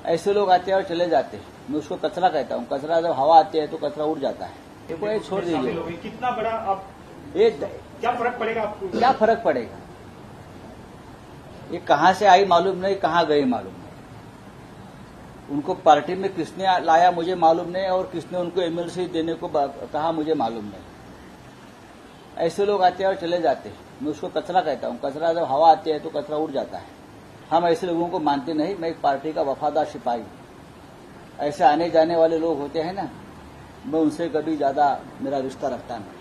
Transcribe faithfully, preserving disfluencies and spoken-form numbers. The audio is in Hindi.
ऐसे लोग आते हैं और चले जाते हैं, मैं उसको कचरा कहता हूँ। कचरा जब हवा आती है तो कचरा उड़ जाता है। ये कोई छोड़ दीजिए, कितना बड़ा आप ये क्या फर्क पड़ेगा आपको? क्या फर्क पड़ेगा? ये कहाँ से आई मालूम नहीं, कहाँ गई मालूम नहीं। उनको पार्टी में किसने लाया मुझे मालूम नहीं, और किसने उनको एमएलसी देने को कहा मुझे मालूम नहीं। ऐसे लोग आते हैं और चले जाते हैं, मैं उसको कचरा कहता हूँ। कचरा जब हवा आती है तो कचरा उड़ जाता है। हम ऐसे लोगों को मानते नहीं। मैं एक पार्टी का वफादार सिपाही। ऐसे आने जाने वाले लोग होते हैं ना, मैं उनसे कभी ज्यादा मेरा रिश्ता रखता नहीं।